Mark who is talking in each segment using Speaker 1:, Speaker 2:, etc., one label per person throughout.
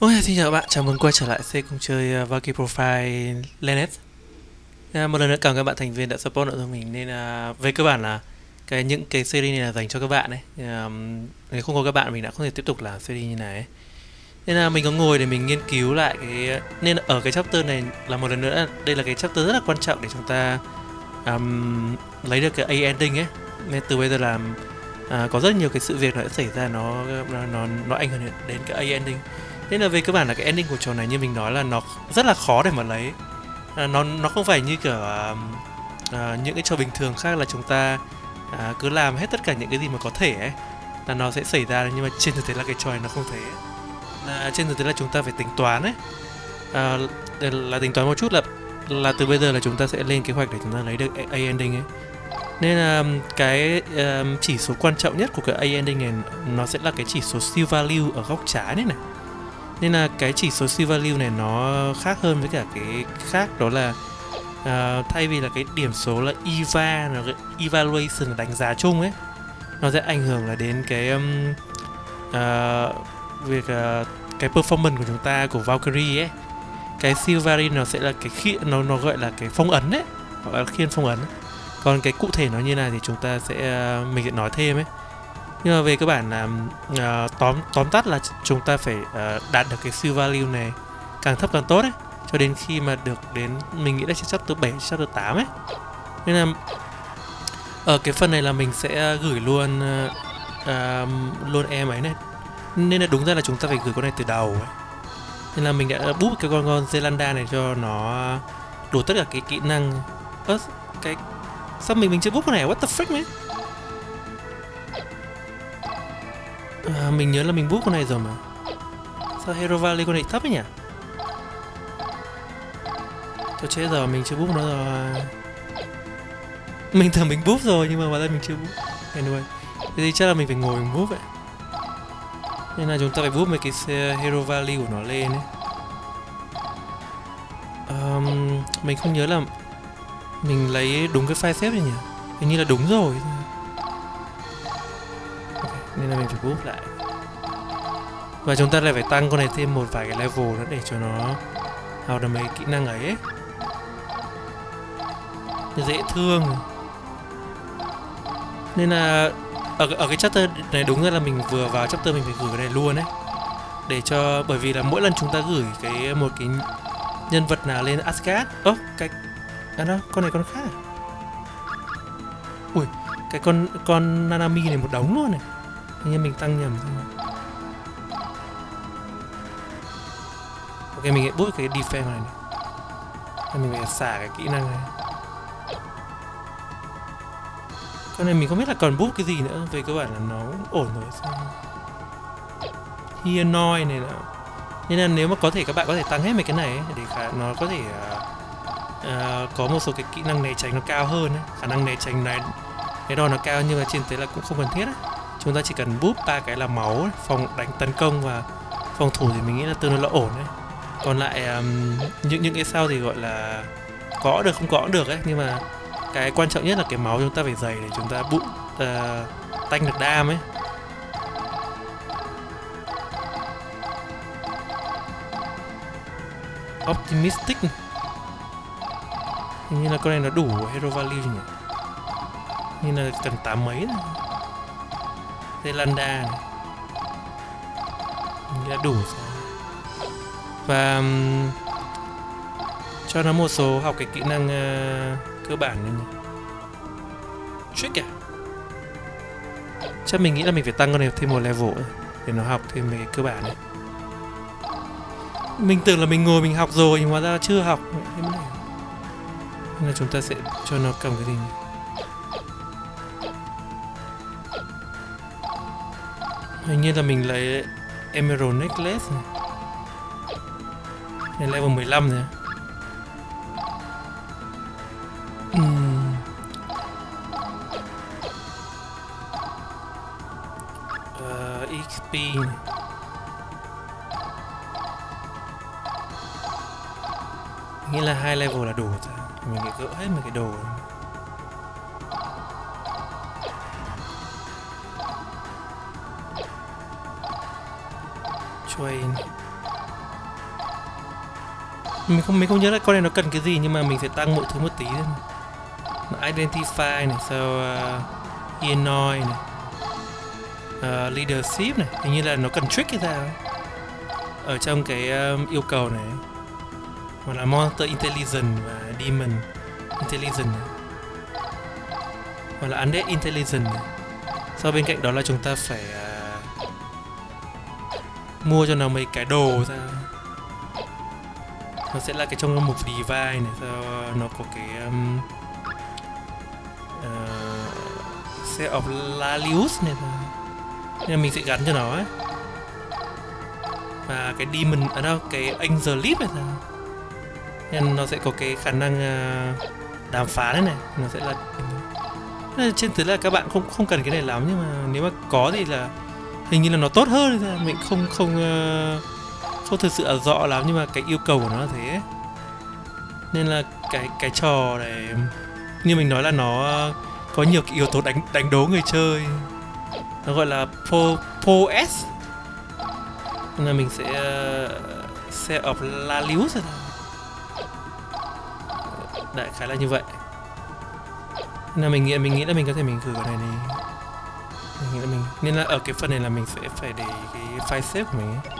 Speaker 1: Ôi, xin chào các bạn, chào mừng quay trở lại cùng chơi Valky Profile Lineage. Một lần nữa cảm ơn các bạn thành viên đã support nữa cho mình. Nên về cơ bản là những cái series này là dành cho các bạn ấy. Nếu không có các bạn mình đã không thể tiếp tục làm series như này ấy. Nên là mình có ngồi để mình nghiên cứu lại nên ở cái chapter này là một lần nữa đây là cái chapter rất là quan trọng để chúng ta lấy được cái A ending ấy. Nên từ bây giờ là có rất nhiều cái sự việc nó sẽ xảy ra, nó ảnh hưởng đến cái A ending. Nên là về cơ bản là cái ending của trò này như mình nói là nó rất là khó để mà lấy. Nó không phải như kiểu những cái trò bình thường khác là chúng ta cứ làm hết tất cả những cái gì mà có thể ấy là nó sẽ xảy ra, nhưng mà trên thực tế là cái trò này nó không thế. Trên thực tế là chúng ta phải tính toán ấy, là tính toán một chút là từ bây giờ là chúng ta sẽ lên kế hoạch để chúng ta lấy được A ending ấy. Nên là cái chỉ số quan trọng nhất của cái A ending này nó sẽ là cái chỉ số siêu value ở góc trái này. Nên là cái chỉ số siêu value này nó khác hơn với cả cái khác, đó là thay vì là cái điểm số là EVA, là cái evaluation là đánh giá chung ấy, nó sẽ ảnh hưởng là đến cái việc cái performance của chúng ta, của Valkyrie ấy. Cái siêu value nó sẽ là cái khi nó gọi là cái phong ấn ấy, gọi là khiên phong ấn ấy. Còn cái cụ thể nó như nào thì chúng ta sẽ mình sẽ nói thêm ấy. Nhưng mà về cơ bản là tóm tắt là chúng ta phải đạt được cái siêu value này càng thấp càng tốt ấy, cho đến khi mà được đến, mình nghĩ là chapter 7, chapter 8 ấy. Nên là ở cái phần này là mình sẽ gửi luôn luôn em ấy này. Nên là đúng ra là chúng ta phải gửi con này từ đầu ấy. Nên là mình đã boost cái con Zelanda này cho nó đủ tất cả cái kỹ năng. Cái sao mình chưa boost con này, what the frick man. Mình nhớ là mình boost con này rồi mà. Sao Hero Valley con này thấp ấy nhỉ? Tôi chết rồi, mình chưa boost nó rồi. Mình tưởng mình boost rồi nhưng mà hóa ra mình chưa boost. Anyway, thì chắc là mình phải ngồi mình boost vậy. Nên là chúng ta phải boost mấy cái Hero Valley của nó lên ấy. Mình không nhớ là mình lấy đúng cái file xếp này nhỉ? Hình như là đúng rồi. Nên là mình phải boost lại. Và chúng ta lại phải tăng con này thêm một vài cái level nữa để cho nó học được mấy kỹ năng ấy. Dễ thương. Nên là ở cái chapter này đúng ra là mình vừa vào chapter mình phải gửi cái này luôn ấy, để cho, bởi vì là mỗi lần chúng ta gửi một cái nhân vật nào lên Asgard. Cái đó, con này con khác à? Ui, cái con Nanami này một đống luôn này. Hình như mình tăng nhầm rồi. Ok, mình sẽ boost cái defense này. Mình phải xả cái kỹ năng này. Con này mình không biết là còn boost cái gì nữa. Về cơ bản là nó ổn rồi. Hienoi này là, nên là nếu mà có thể các bạn có thể tăng hết mấy cái này ấy, để nó có thể có một số cái kỹ năng né tránh nó cao hơn ấy. Khả năng né tránh này cái đòn nó cao, nhưng mà trên thế là cũng không cần thiết ấy. Chúng ta chỉ cần búp 3 cái là máu ấy, phòng đánh tấn công và phòng thủ thì mình nghĩ là tương đối là ổn đấy. Còn lại những cái sau thì gọi là có được không có được ấy, nhưng mà cái quan trọng nhất là cái máu chúng ta phải dày để chúng ta tanh được đam ấy. Optimistic này. Hình như là con này nó đủ Hero Value nhỉ? Hình như là cần 8 mấy này. Zelanda này. Hình như là đủ rồi. Và cho nó một số học cái kỹ năng cơ bản này nhỉ? Trick à? Chắc mình nghĩ là mình phải tăng con này thêm một level ấy, để nó học thêm mấy cái cơ bản này. Mình tưởng là mình ngồi mình học rồi nhưng hóa ra chưa học. Nên là chúng ta sẽ cho nó cầm cái gì nhỉ? Hình như là mình lấy Emerald Necklace này. Này level 15 rồi. XP này. Nghĩ là 2 level là đủ rồi. Mình phải gỡ hết mấy cái đồ. Train. Mình không nhớ là con này nó cần cái gì, nhưng mà mình sẽ tăng mọi thứ một tí thôi. Identify này, sau Illinois này, leadership này, hình như là nó cần trick hay sao ấy. Ở trong cái yêu cầu này, hoặc là monster intelligence và demon intelligence này, hoặc là undead intelligence này. Sau bên cạnh đó là chúng ta phải mua cho nó mấy cái đồ ra. Nó sẽ là cái trong mục divine này, sau nó có cái set of Lalius này thôi. Nên là mình sẽ gắn cho nó ấy. Và cái demon ở đâu, cái angel leap này thôi. Nên nó sẽ có cái khả năng đàm phán này, nó sẽ là trên thực là các bạn không cần cái này lắm, nhưng mà nếu mà có thì là hình như là nó tốt hơn thì mình không thực sự là rõ lắm, nhưng mà cái yêu cầu của nó là thế. Nên là cái trò này như mình nói là nó có nhiều cái yếu tố đánh đố người chơi, nó gọi là PoS. Nên là mình sẽ set of Lalius rồi. Đại khái là như vậy. Nên là mình nghĩ là mình có thể mình thử cái này đi. Nên là ở cái phần này là mình sẽ phải để cái file save của mình ấy.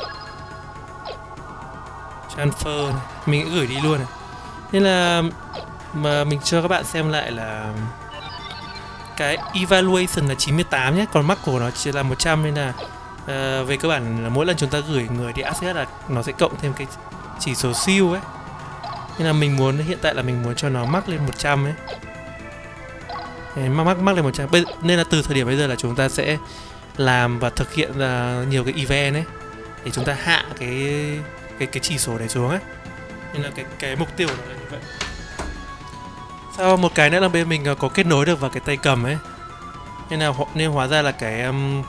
Speaker 1: Transfer này. Mình gửi đi luôn này. Nên là mà mình cho các bạn xem lại là cái evaluation là 98 nhé, còn mark của nó chỉ là 100, nên là về cơ bản là mỗi lần chúng ta gửi người đi access là nó sẽ cộng thêm cái chỉ số siêu ấy. Nên là mình muốn hiện tại là mình muốn cho nó mark lên 100 ấy. Mark lên 100. Nên là từ thời điểm bây giờ là chúng ta sẽ làm và thực hiện nhiều cái event ấy để chúng ta hạ cái chỉ số này xuống ấy. Nên là cái mục tiêu nó là như vậy. Sau một cái nữa là bên mình có kết nối được vào cái tay cầm ấy. Nên hóa ra là cái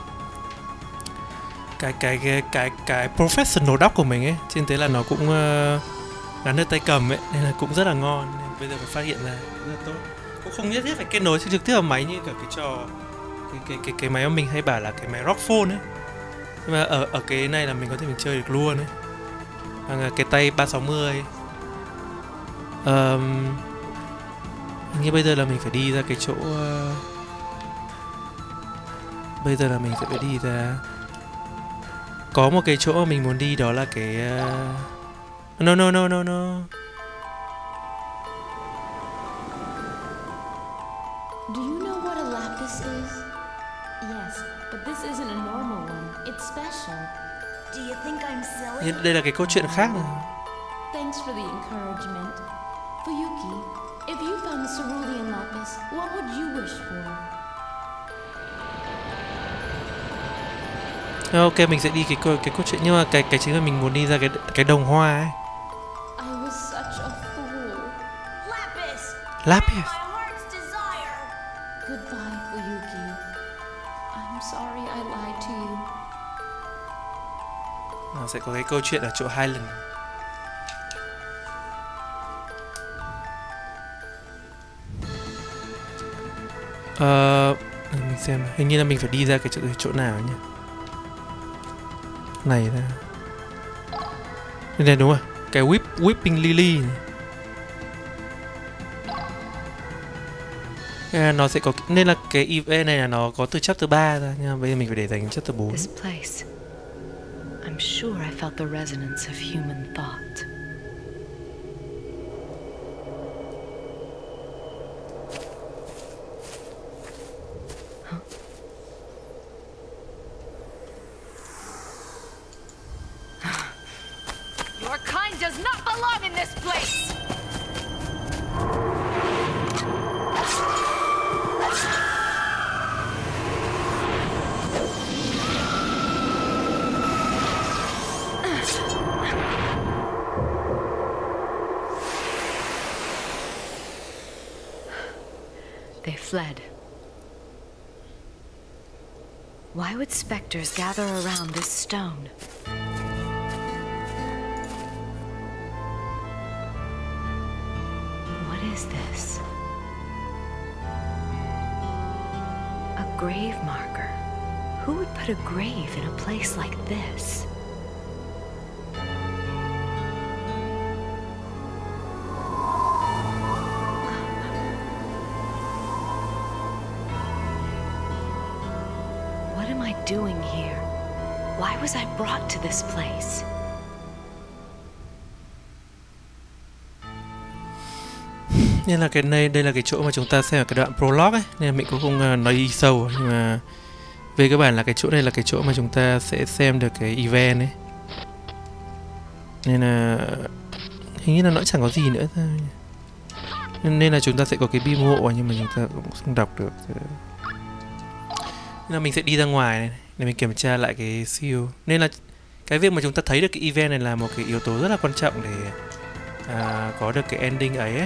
Speaker 1: professional dock của mình ấy, trên thế là nó cũng gắn được tay cầm ấy, nên là cũng rất là ngon. Nên bây giờ mình phát hiện ra rất là tốt. Cũng không nhất thiết phải kết nối trực tiếp vào máy như cả cái trò cái máy mà mình hay bảo là cái máy rock phone ấy. Nhưng mà ở cái này là mình có thể mình chơi được luôn ấy. Bằng cái tay 360. Như bây giờ là mình phải đi ra cái chỗ bây giờ là mình sẽ phải đi ra, có một cái chỗ mà mình muốn đi, đó là cái no.
Speaker 2: Do you know what a lapis is? Yes, but this isn't a normal one. It's special.
Speaker 3: Do you think I'm silly?
Speaker 1: đây là cái câu chuyện khác này.
Speaker 2: Thanks for the encouragement. Fuyuki, if you found the cerulean lapis, what would you wish for?
Speaker 1: Ok, mình sẽ đi cái câu chuyện, nhưng mà cái chính là mình muốn đi ra cái đồng hoa ấy.
Speaker 2: I was such a fool.
Speaker 1: Lapis.
Speaker 3: My heart's desire.
Speaker 2: Goodbye, Fuyuki. I'm sorry I lied to you.
Speaker 1: Nó sẽ có cái câu chuyện ở chỗ 2 lần. Mình xem, hình như là mình phải đi ra cái chỗ nào nhỉ? Này ra. Đây đúng rồi, cái Weeping Lily này. Nó sẽ có, nên là cái event này là nó có từ chapter 3 ra, nhưng mà bây giờ mình phải để dành chapter 4.
Speaker 4: This place. I'm sure I felt the resonance of human thought.
Speaker 3: Your kind does not belong in this place.
Speaker 4: They fled. Why would specters gather around this stone? What is this? A grave marker. Who would put a grave in a place like this? doing here? Why was I brought to this place?
Speaker 1: Nên là đây là cái chỗ mà chúng ta xem ở cái đoạn prologue ấy, nên là mình cũng không nói đi sâu, nhưng mà về cơ bản là cái chỗ này là cái chỗ mà chúng ta sẽ xem được cái event ấy. Nên là hình như là nó chẳng có gì nữa thôi. Nên là chúng ta sẽ có cái bim hộ nhưng mà chúng ta cũng không đọc được. Nên là mình sẽ đi ra ngoài này để mình kiểm tra lại cái seal. Nên là cái việc mà chúng ta thấy được cái event này là một cái yếu tố rất là quan trọng để có được cái ending ấy.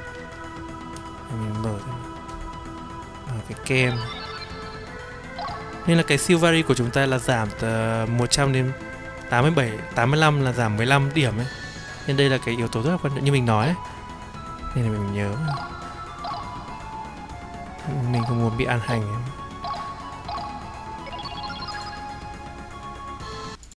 Speaker 1: Mình mở cái kem. Nên là cái seal value của chúng ta là giảm từ 100 đến 87, 85 là giảm 15 điểm ấy. Nên đây là cái yếu tố rất là quan trọng như mình nói ấy. Nên là mình nhớ. Mình không muốn bị ăn hành ấy.